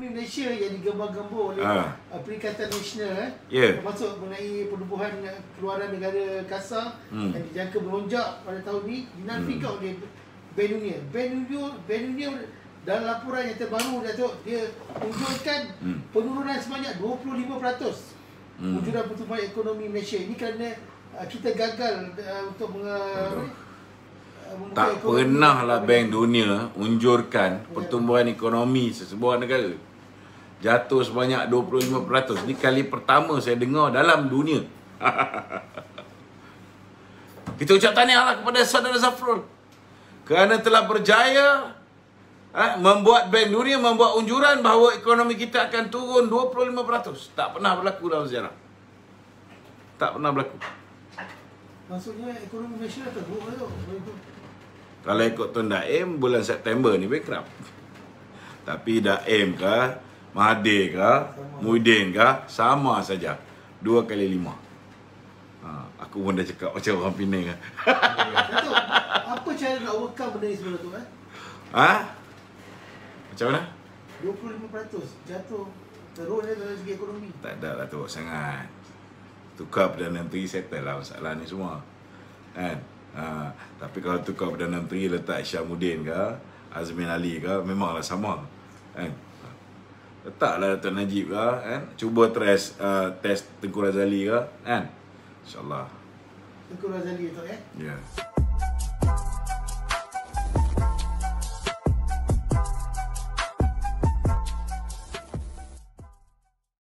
ekonomi Malaysia yang digembar-gembor oleh Perikatan Nasional termasuk mengenai pertumbuhan keluaran negara kasar yang dijangka melonjak pada tahun ini dinafikan oleh Bank Dunia. Bank Dunia dalam laporan yang terbaru dia unjurkan penurunan sebanyak 25% wujudan pertumbuhan ekonomi Malaysia. Ini kerana kita gagal untuk tak pernahlah Bank Dunia unjurkan pertumbuhan ekonomi sesebuah negara jatuh sebanyak 25%. Ini kali pertama saya dengar dalam dunia. Kita ucap tahniahlah kepada saudara Zafrul kerana telah berjaya membuat Bank Dunia membuat unjuran bahawa ekonomi kita akan turun 25%. Tak pernah berlaku dalam sejarah. Tak pernah berlaku. Maksudnya ekonomi Malaysia teruk tu. Kalau ikut Tun Daim, bulan September ni bankrupt. Tapi Daim ke, Mahathir ke, Muhyiddin ke, sama saja. 2 kali 5. Aku pun dah cakap macam orang Penang. Datuk, apa cara nak overcome benda ni sebenarnya tu? Macam mana? 25% jatuh teruk dari segi ekonomi. Tak ada lah teruk sangat. Tukar Perdana Menteri settle lah masalah ni semua. Kan? Tapi kalau tukar Perdana Menteri letak Syamuddin ke, Azmin Ali ke, memanglah sama. Kan? Letaklah Dato' Najib ke, kan? Cuba test Tengku Razali ke, kan? InsyaAllah. Tengku Razali tu Ya.